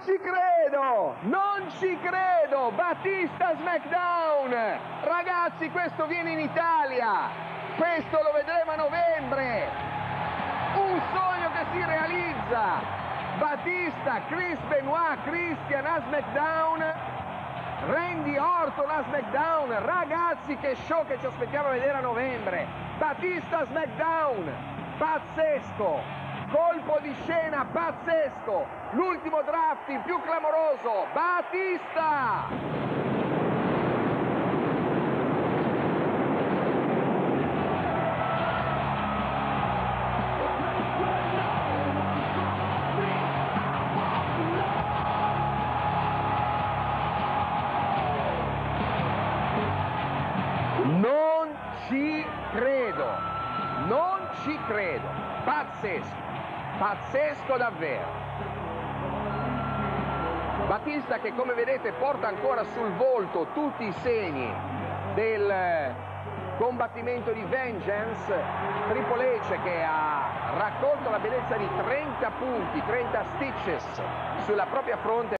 ci credo! Non ci credo! Batista SmackDown! Ragazzi, questo viene in Italia! Questo lo vedremo a novembre! Un sogno che si realizza! Batista, Chris Benoit, Christian a SmackDown, Randy Orton a SmackDown! Ragazzi, che show che ci aspettiamo a vedere a novembre! Batista SmackDown! Pazzesco! Colpo di scena pazzesco, l'ultimo draft il più clamoroso, Batista! Non ci credo, non ci credo, pazzesco. Pazzesco davvero. Batista che, come vedete, porta ancora sul volto tutti i segni del combattimento di Vengeance. Triple H che ha raccolto la bellezza di 30 punti, 30 stitches sulla propria fronte.